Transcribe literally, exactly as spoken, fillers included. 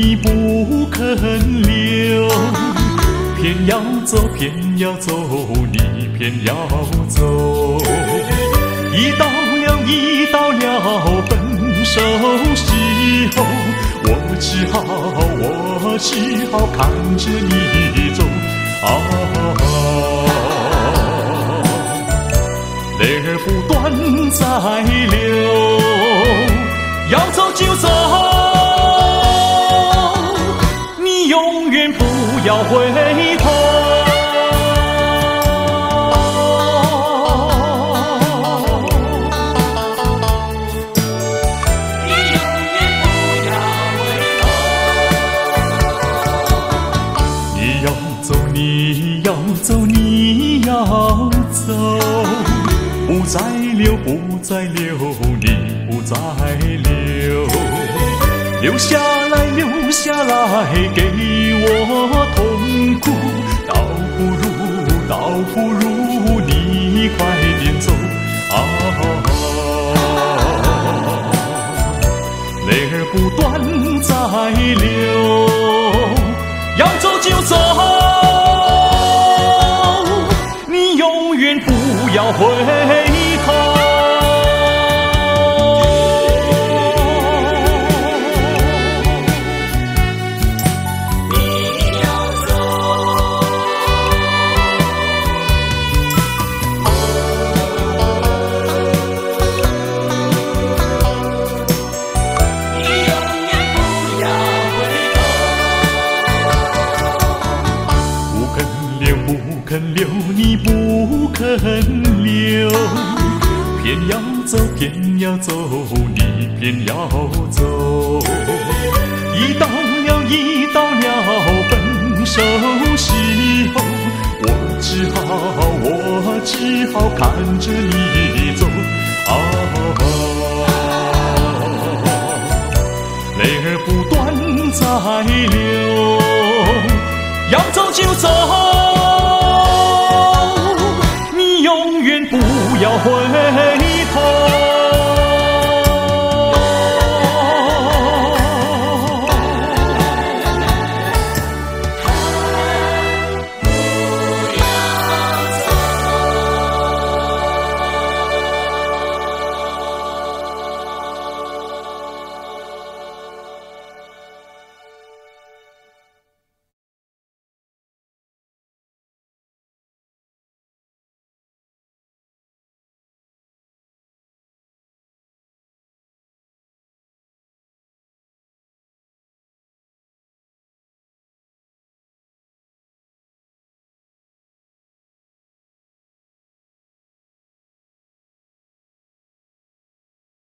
你不肯留，偏要走，偏要走，你偏要走。一到了，一到了分手时候，我只好，我只好看着你走。啊，泪儿不断在流，要走就走，你永远不要回头。你要走，你要走，不再留，不再留，你不再留，留下来，留下来给我痛苦，倒不如，倒不如你快点走。啊，泪儿不断在流，要走就走，不要回头。你要走，你永远不要回头。不肯留，不肯留，你不肯留，偏要走，偏要走，你偏要走。一到了，一到了分手时候，我只好，我只好看着你走。啊，泪儿不断在流，要走就走。